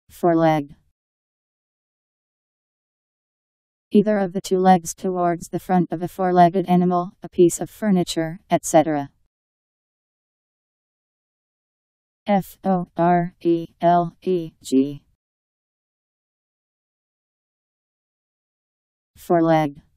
Foreleg. Either of the two legs towards the front of a four-legged animal, a piece of furniture, etc. Foreleg. Foreleg.